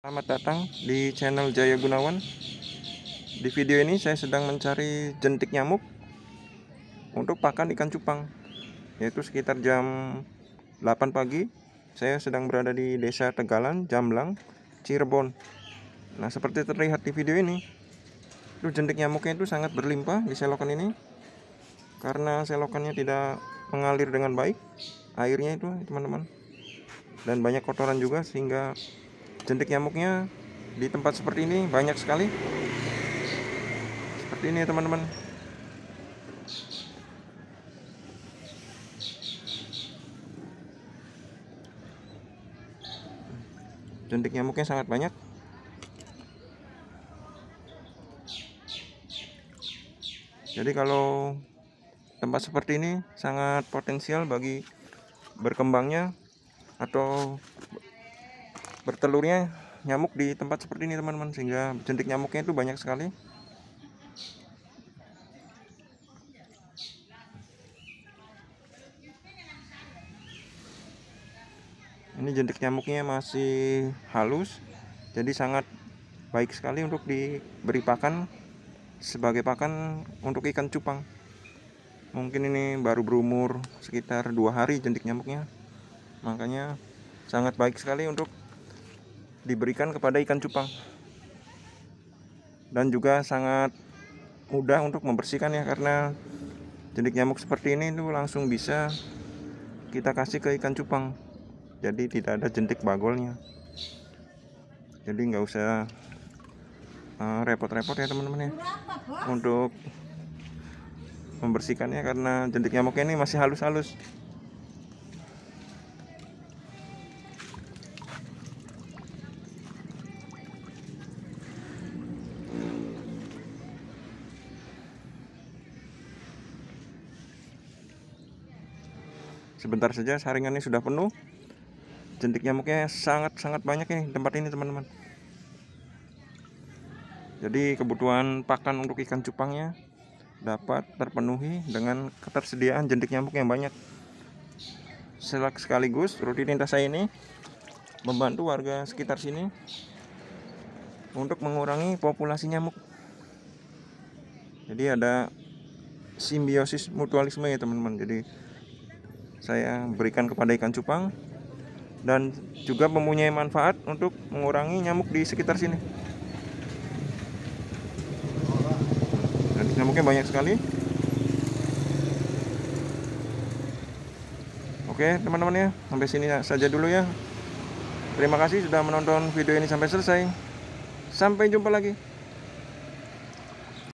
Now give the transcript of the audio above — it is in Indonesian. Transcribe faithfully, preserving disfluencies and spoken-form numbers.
Selamat datang di channel Jaya Gunawan. Di video ini saya sedang mencari jentik nyamuk untuk pakan ikan cupang, yaitu sekitar jam delapan pagi. Saya sedang berada di Desa Tegalan, Jamblang, Cirebon. Nah, seperti terlihat di video ini, itu jentik nyamuknya itu sangat berlimpah di selokan ini, karena selokannya tidak mengalir dengan baik airnya itu, teman-teman, dan banyak kotoran juga, sehingga jentik nyamuknya di tempat seperti ini banyak sekali. Seperti ini ya teman-teman. Jentik nyamuknya sangat banyak. Jadi kalau tempat seperti ini sangat potensial bagi berkembangnya atau bertelurnya nyamuk di tempat seperti ini, teman-teman, sehingga jentik nyamuknya itu banyak sekali. Ini jentik nyamuknya masih halus, jadi sangat baik sekali untuk diberi pakan sebagai pakan untuk ikan cupang. Mungkin ini baru berumur sekitar dua hari jentik nyamuknya, makanya sangat baik sekali untuk diberikan kepada ikan cupang, dan juga sangat mudah untuk membersihkan ya, karena jentik nyamuk seperti ini itu langsung bisa kita kasih ke ikan cupang, jadi tidak ada jentik bagolnya. Jadi nggak usah repot-repot uh, ya teman-teman ya untuk membersihkannya, karena jentik nyamuknya ini masih halus-halus. Sebentar saja saringannya sudah penuh. Jentik nyamuknya sangat-sangat banyak ini tempat ini, teman-teman. Jadi kebutuhan pakan untuk ikan cupangnya dapat terpenuhi dengan ketersediaan jentik nyamuk yang banyak. Sekaligus rutinitas saya ini membantu warga sekitar sini untuk mengurangi populasi nyamuk. Jadi ada simbiosis mutualisme ya teman-teman. Jadi saya berikan kepada ikan cupang dan juga mempunyai manfaat untuk mengurangi nyamuk di sekitar sini. Dan nyamuknya banyak sekali. Oke teman-teman ya, sampai sini saja dulu ya. Terima kasih sudah menonton video ini sampai selesai. Sampai jumpa lagi.